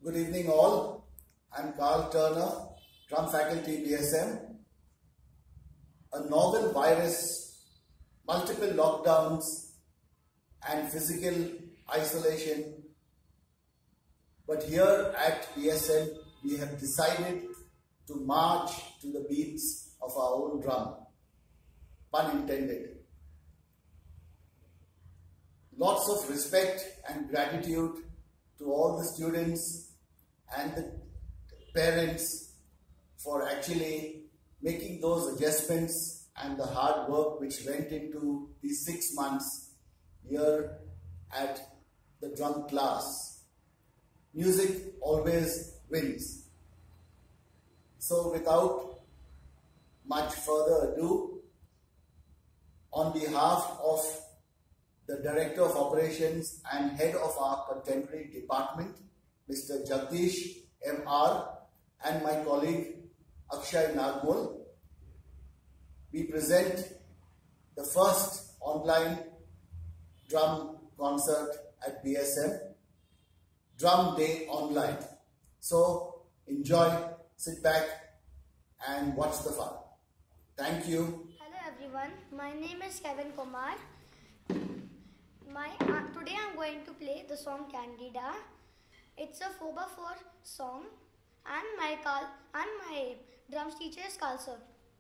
Good evening all. I'm Carl Turner, Drum Faculty BSM. A novel virus, multiple lockdowns and physical isolation. But here at BSM, we have decided to march to the beats of our own drum. Pun intended. Lots of respect and gratitude to all the students and the parents for actually making those adjustments and the hard work which went into these 6 months here at the drum class. Music always wins. So without much further ado, on behalf of the Director of Operations and Head of our Contemporary Department, Mr. Jagdish M.R. and my colleague Akshay Nagmol, we present the first online drum concert at BSM, Drum Day Online. So enjoy, sit back and watch the fun. Thank you. Hello everyone, my name is Kevin Kumar. Today I'm going to play the song Candida. It's a 4x4 song and my drums teacher is Carl sir.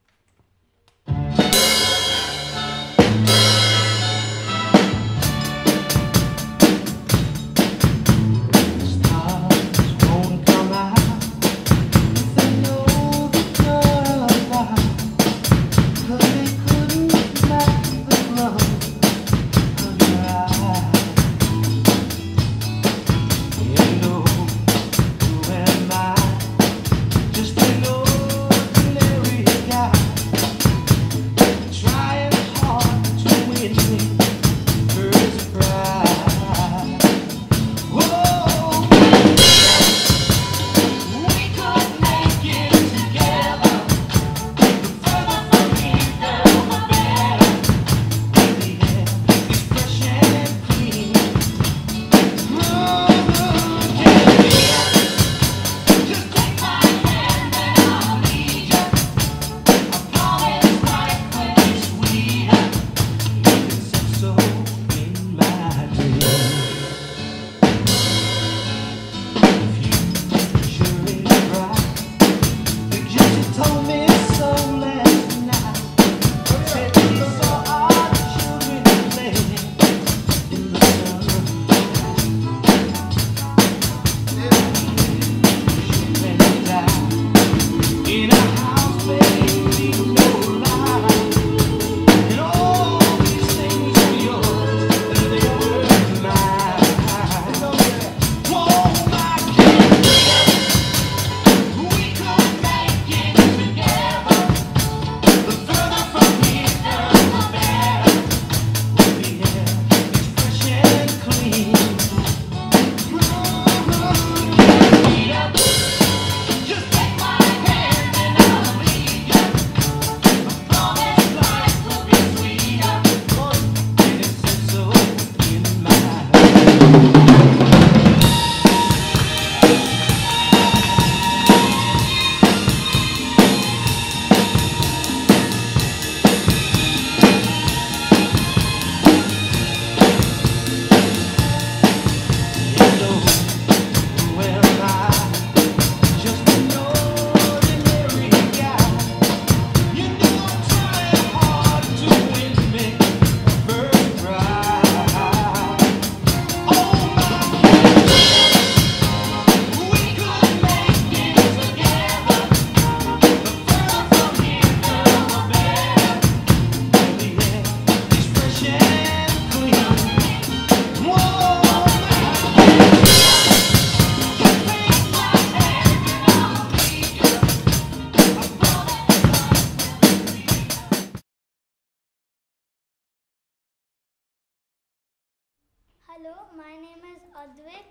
Hello, my name is Advik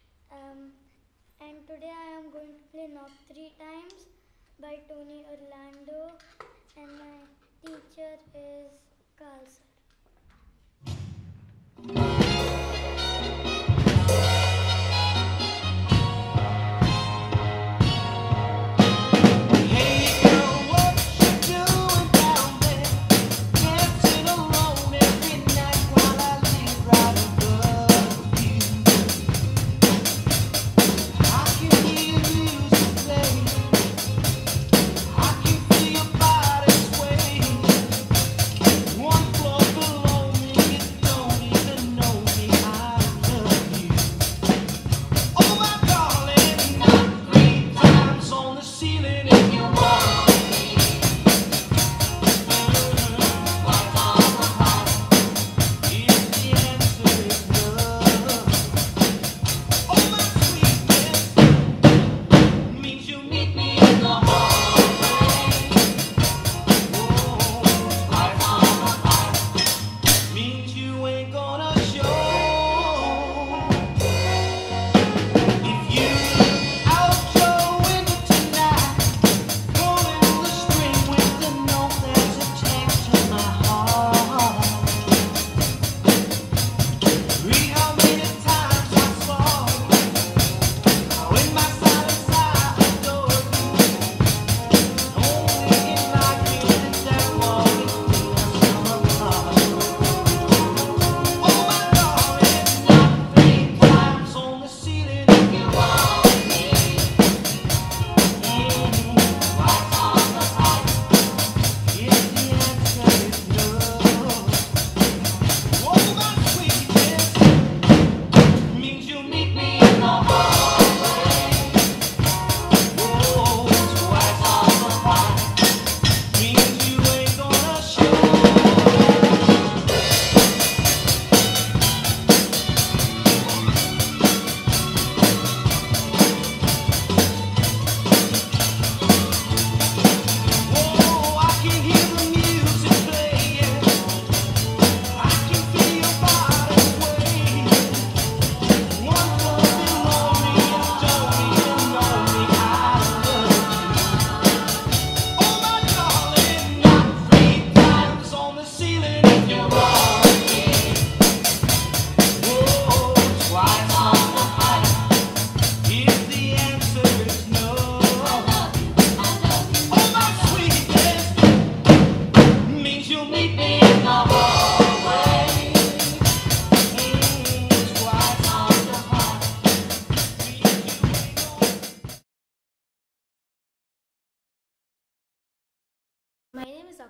and today I am going to play Knock 3 Times by Tony Orlando and my teacher is Carl sir.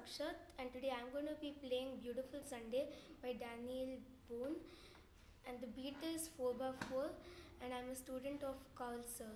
Akshat, and today I'm going to be playing Beautiful Sunday by Daniel Boone, and the beat is 4x4, and I'm a student of Carl Sir.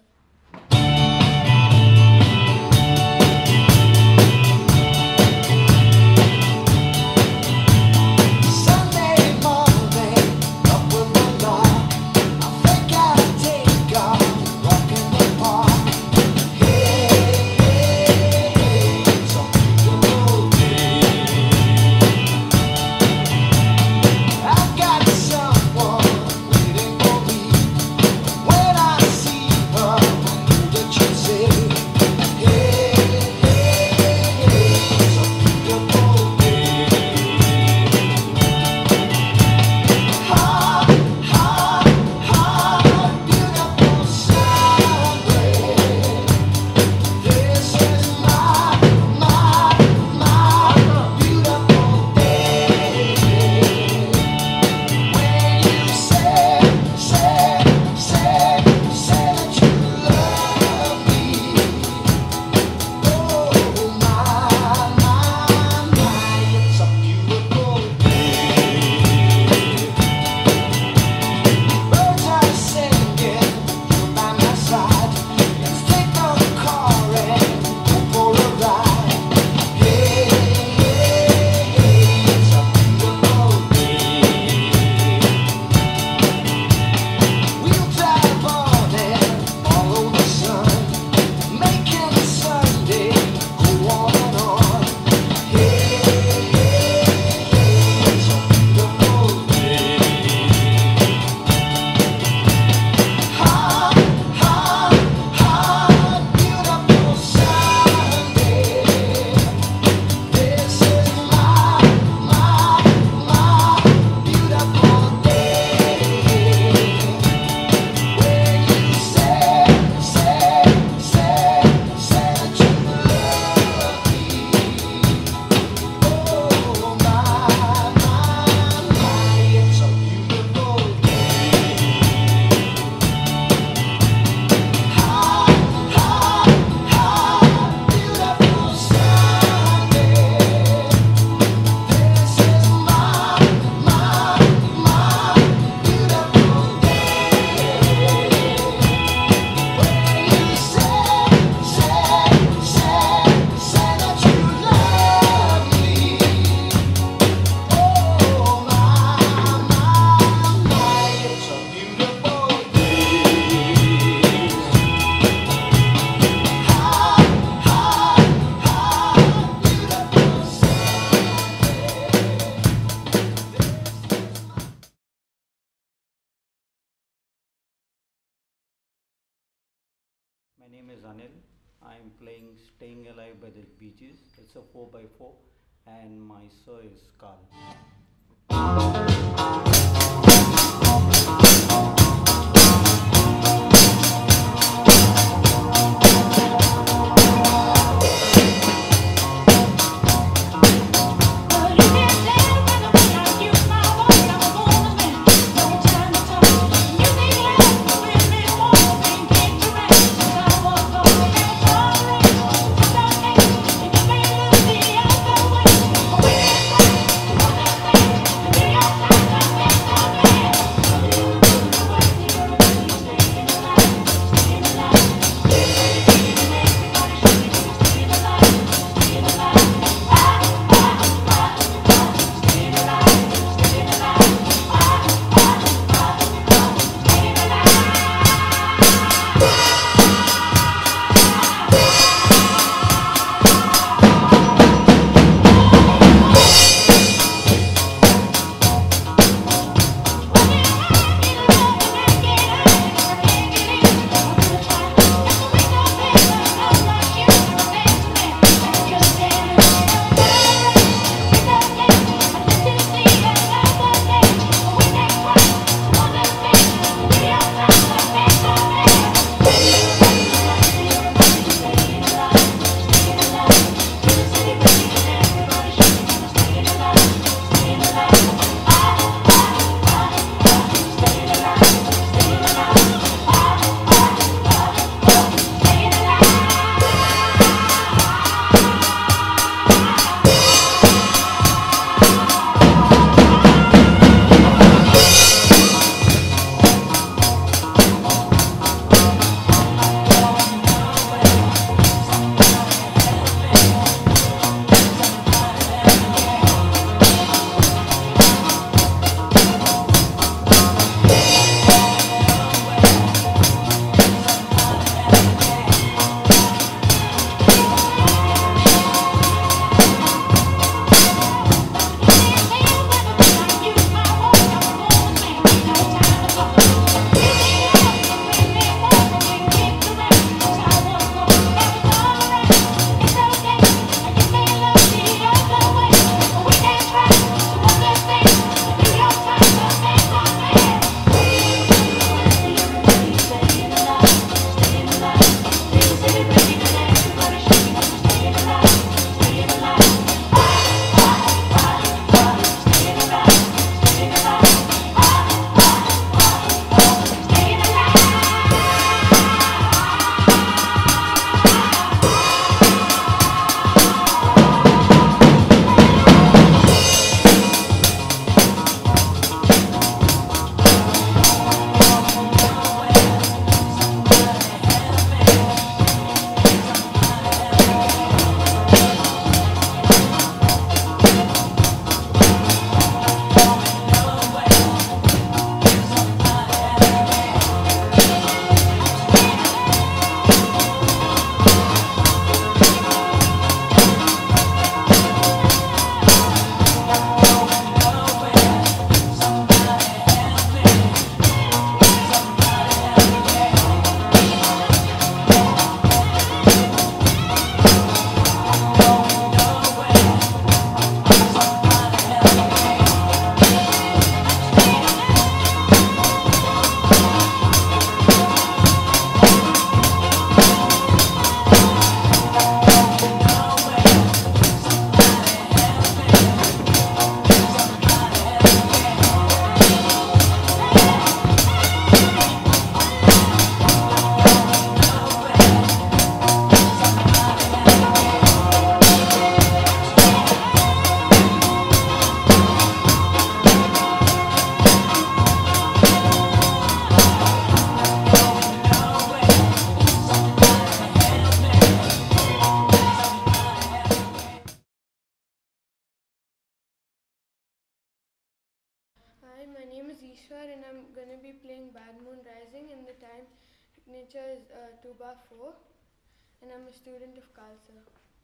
My name is Anil. I am playing Staying Alive by the Bee Gees. It's a 4x4 and my sir is Carl. Yeah. Tushar and I'm going to be playing Bad Moon Rising, and the time signature is 2/4, and I'm a student of Khalsa.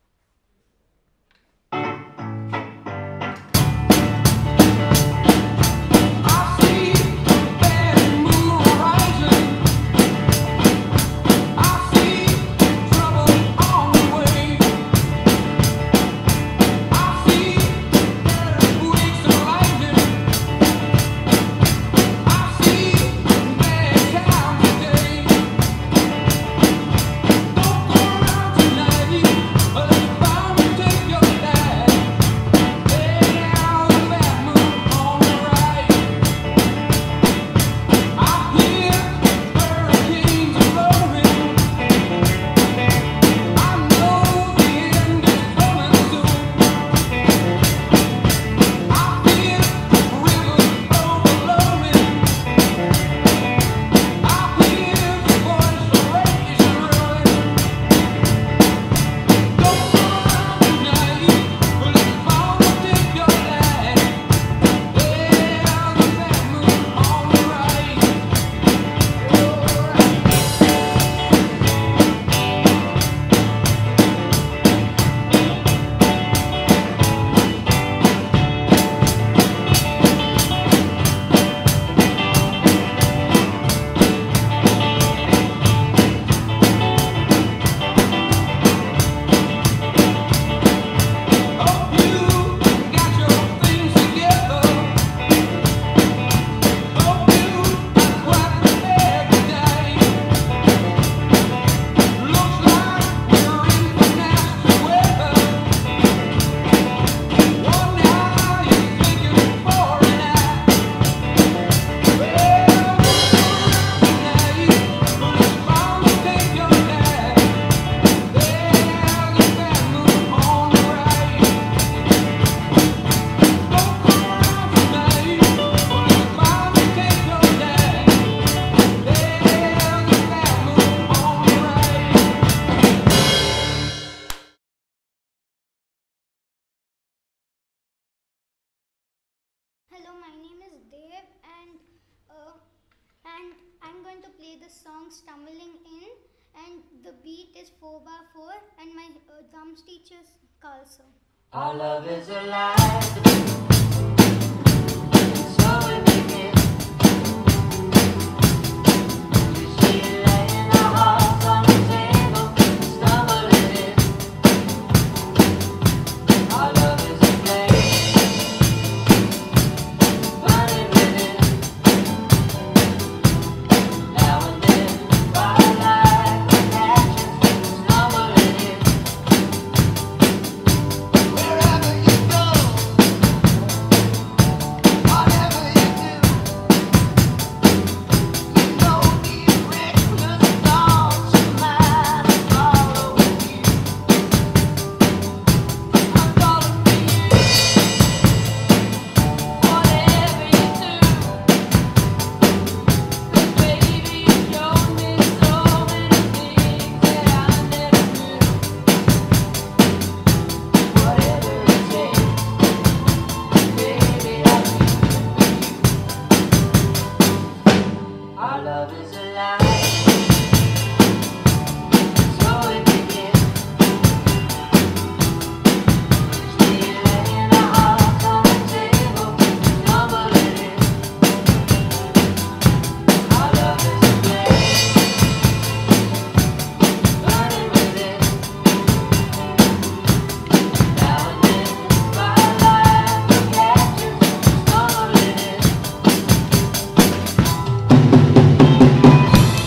Hello, my name is Dev, and I'm going to play the song Stumbling In, and the beat is 4/4, and my drums teacher is Khalsa. Our love is alive, so it begins. We see it laying our hearts on the table, stumbling in. Our love is a flame, burning within. Now and then, firelight catches, stumbling in. Wherever you go, whatever you do, you know the reckless thoughts of mine are following you. I'm falling for you, whatever you do. 'Cause baby, you showed me so many things that I never knew. Whatever it takes, baby, I'll do it for you. Our love is alive, so it begins. See it laying our hearts on the table, stumbling in. Our love is a flame, burning within. Now and then, firelight catches, stumbling in.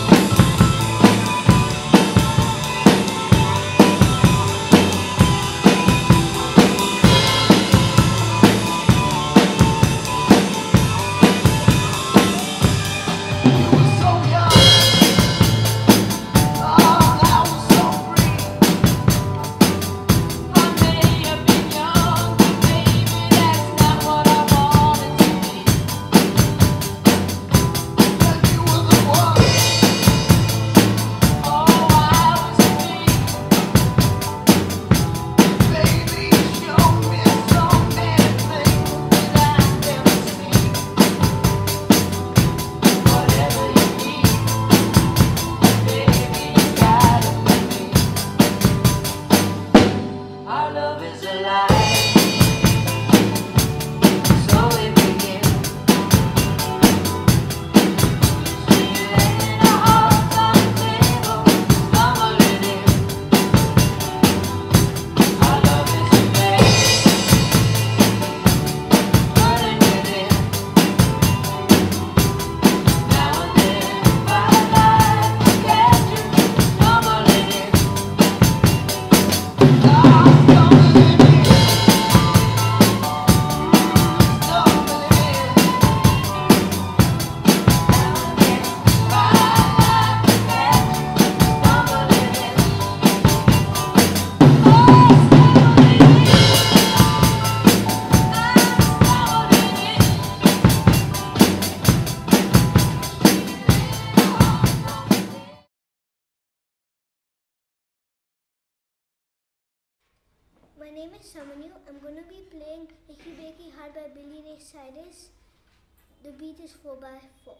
name is Samanu. I'm going to be playing Icky Bakey Hard by Billy Ray Cyrus. The beat is 4x4.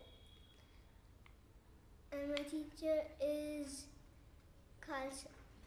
And my teacher is Carlson.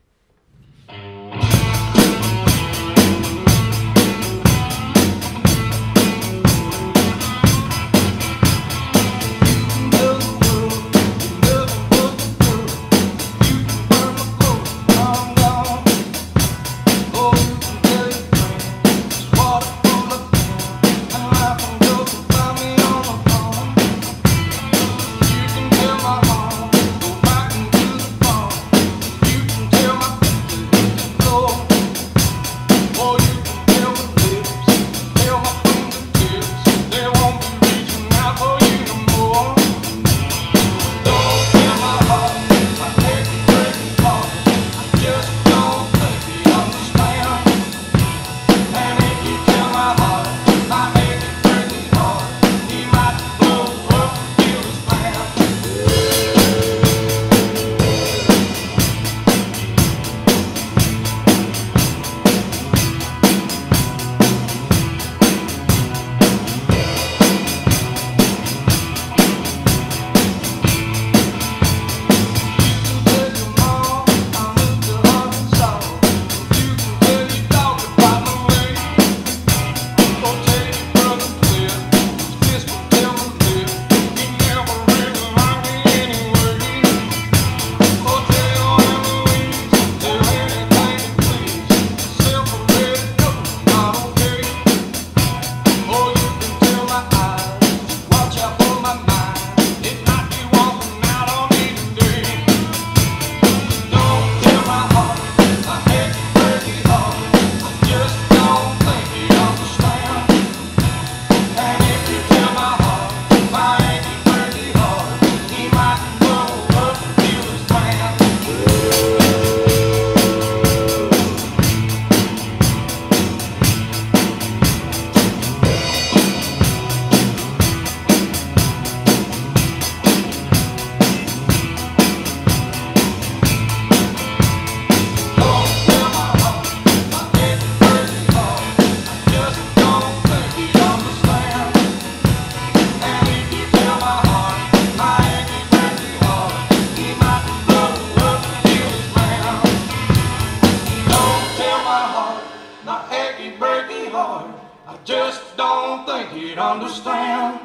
Just don't think he'd understand.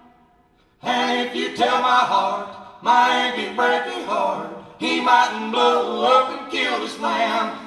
And if you tell my heart, my achy breaky heart, he mightn't blow up and kill this man.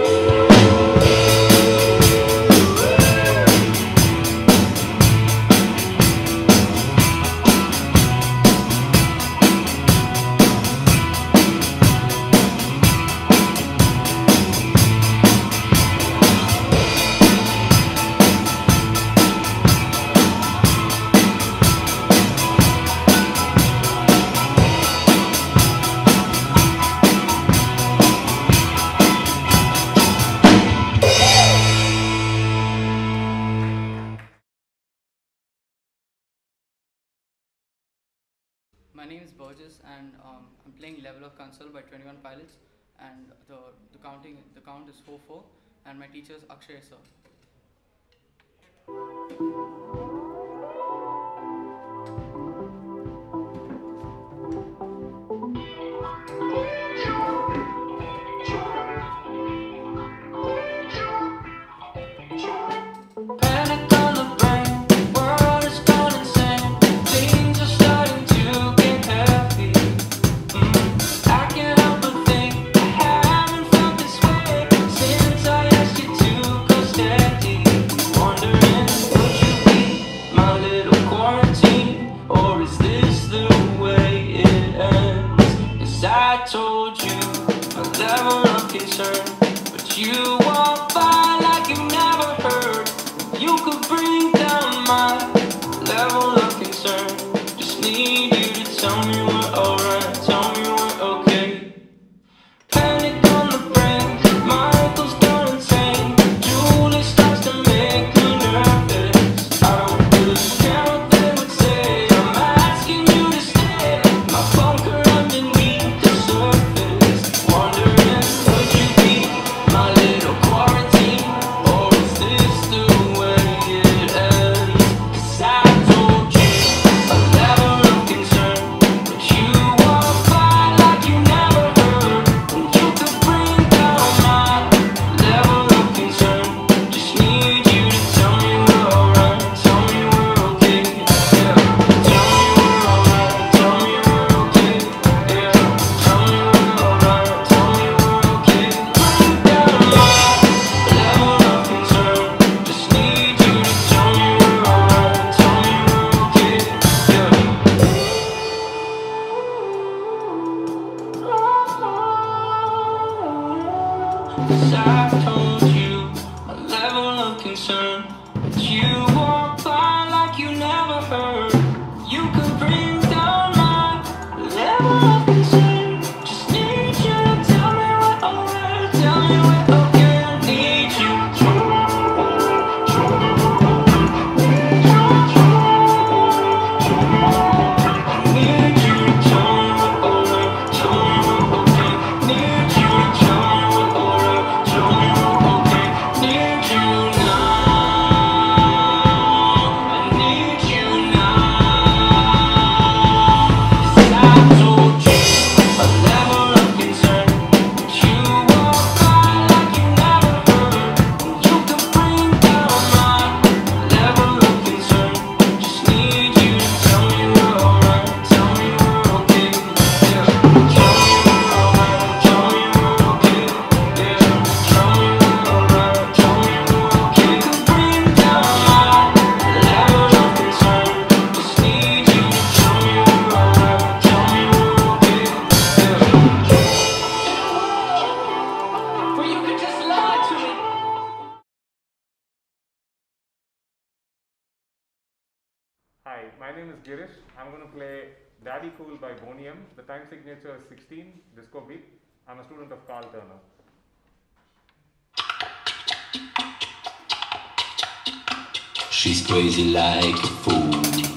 My name is Burgess and I'm playing Level of Console by 21 Pilots, and the count is 4-4, and my teacher is Akshay sir. Panic on the brain, world is gone insane. Things are starting to get heavy. I can't help but think I haven't felt this way since I asked you to go steady. Wondering, would you be my little quarantine, or is this the way it ends? 'Cause I told you my level of concern, but you walk by like you never heard. You could bring down my level of concern. Just need you to tell me we're alright, tell me we're okay. Panic on the brain, Michael's gone insane. Julie starts to make me nervous. I don't really care what they would say. I'm asking you to stay. My bunker underneath the surface. Wondering, would you be my little quarantine? 'Cause I've told you a level of concern, but you walk by like you never heard. You could bring down my level of concern. Just need you to tell me we're alright, tell me we're okay. I need you. Hi, my name is Girish. I'm going to play Daddy Cool by Boney M. The time signature is 16, disco beat. I'm a student of Carl Turner. She's crazy like a fool.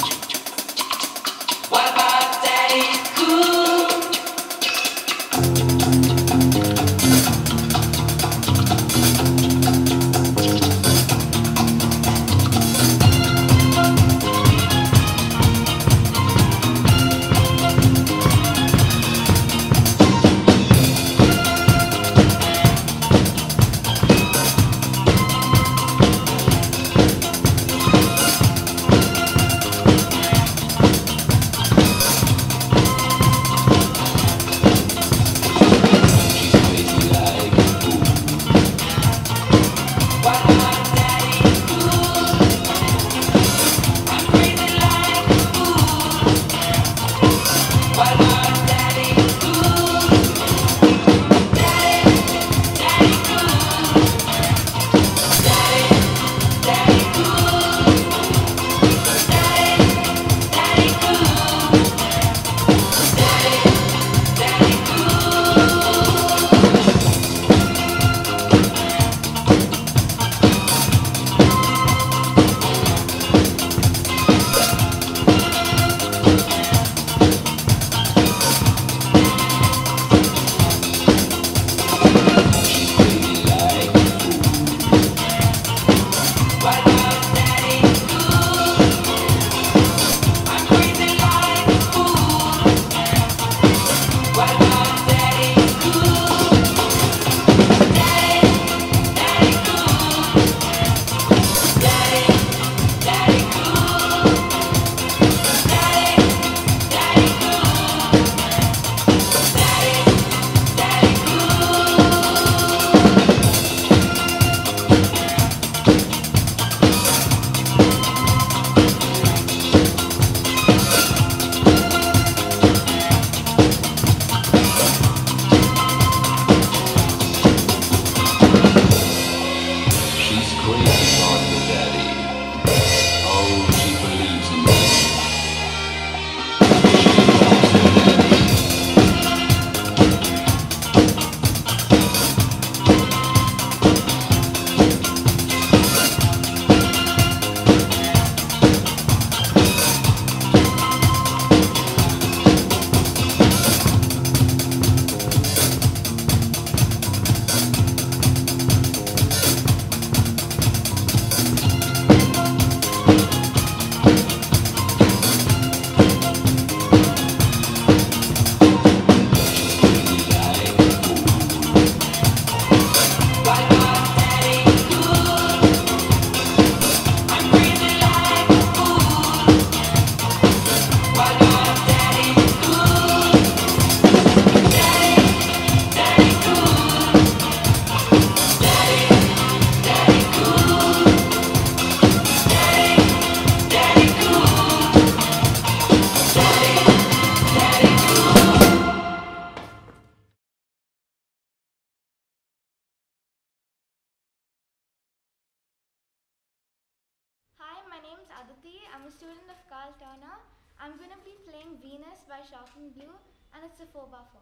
What about Daddy Cool? I'm a student of Carl Turner. I'm going to be playing Venus by Shocking Blue, and it's a 4x4.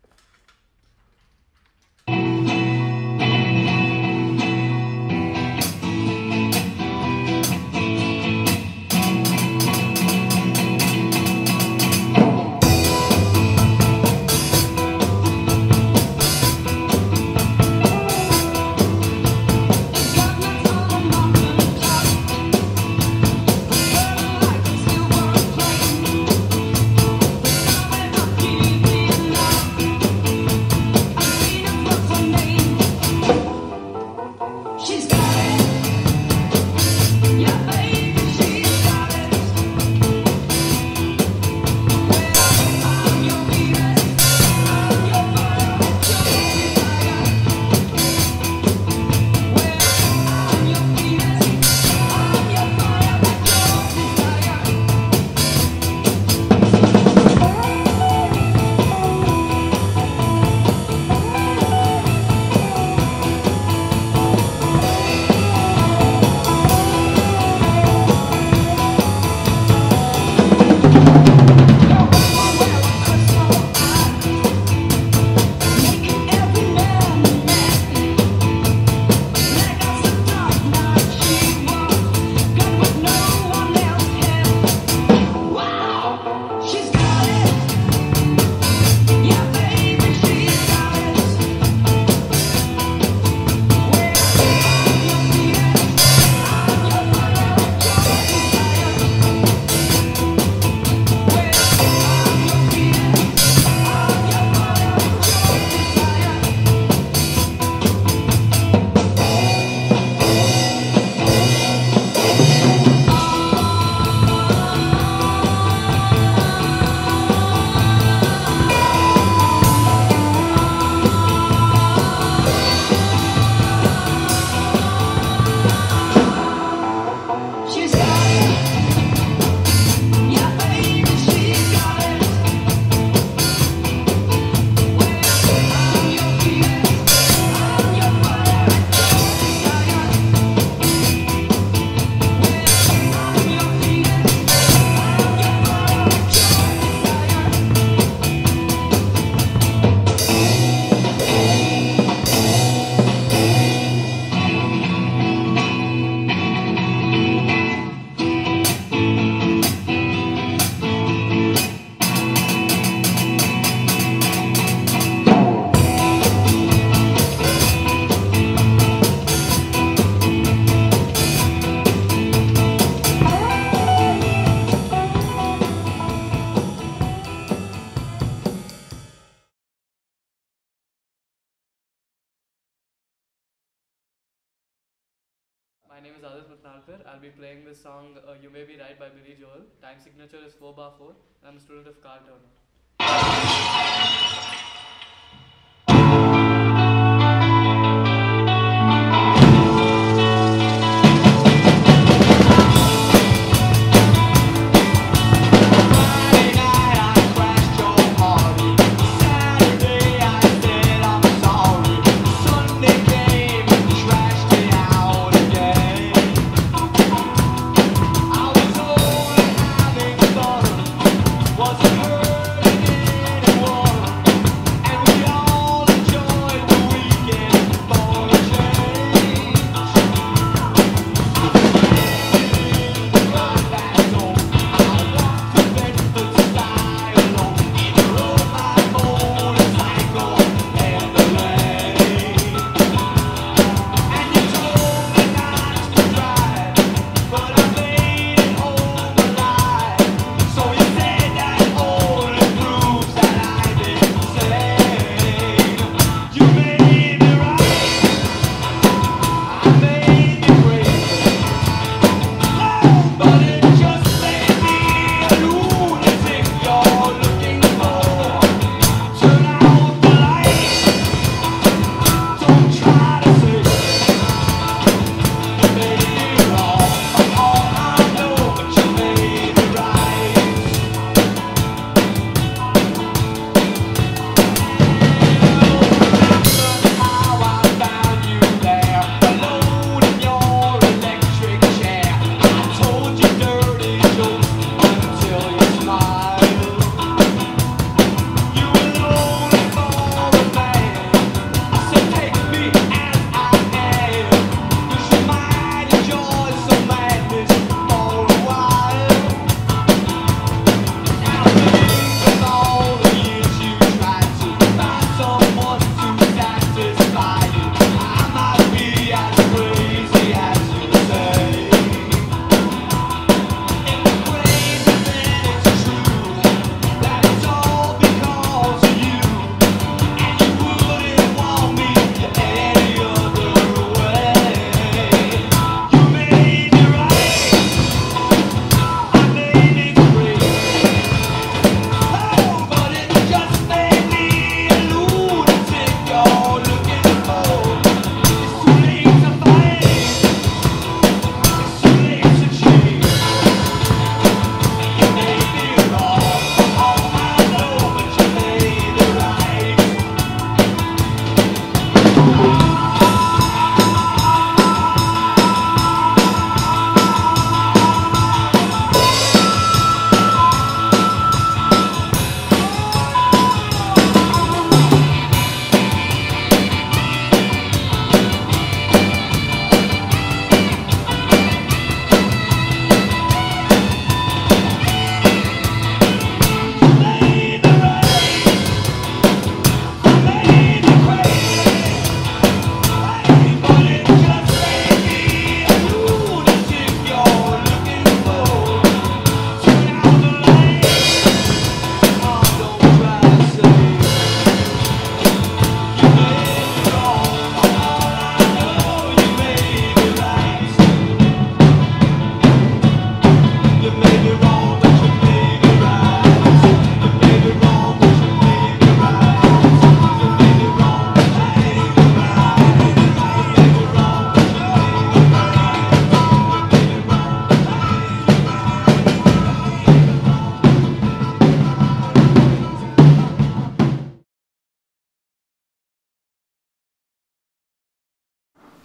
My name is Adit Matnalkar. I'll be playing the song You May Be Right by Billy Joel. Time signature is 4x4. I'm a student of Carl Turner. Was it her?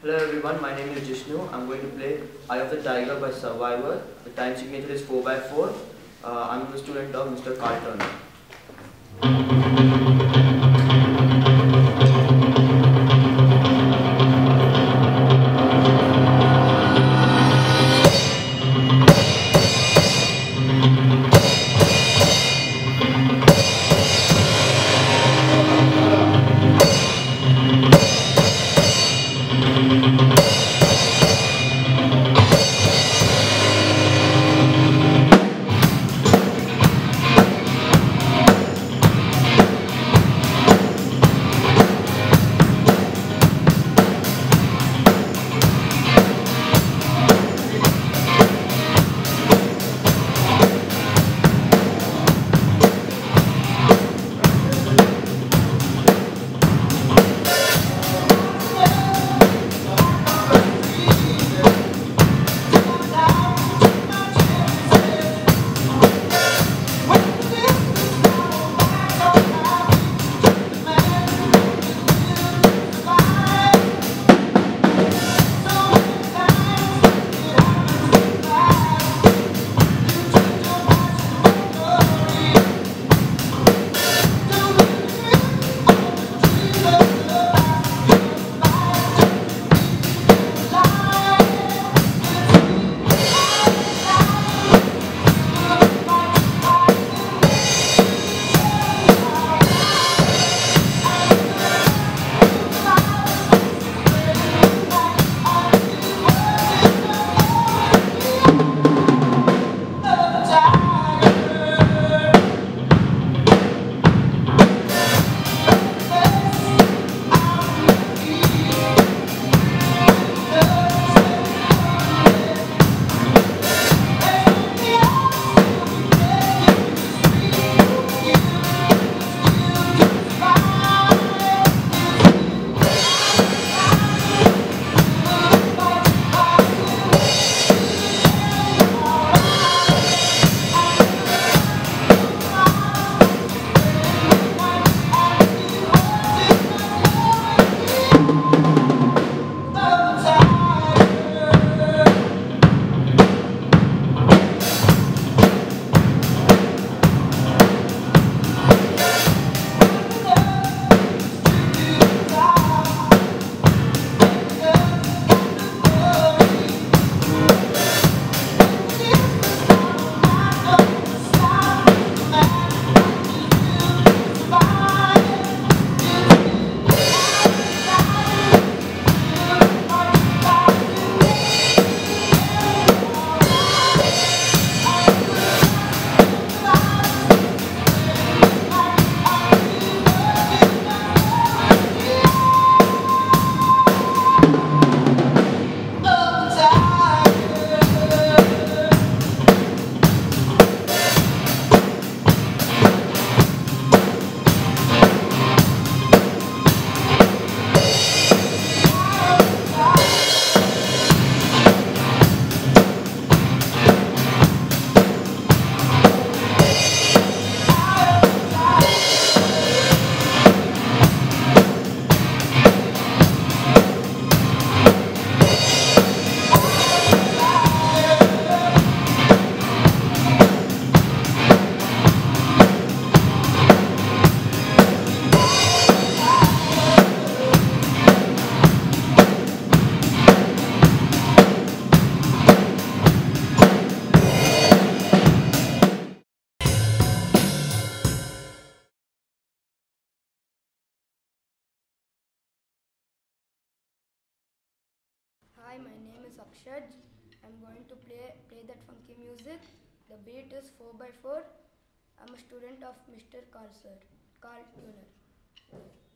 Hello everyone, my name is Jishnu. I'm going to play Eye of the Tiger by Survivor. The time signature is 4x4. I'm the student of Mr. Carl Turner. Hi, my name is Akshad. I'm going to play that funky music. The beat is 4x4. I'm a student of Mr. Carl Turner.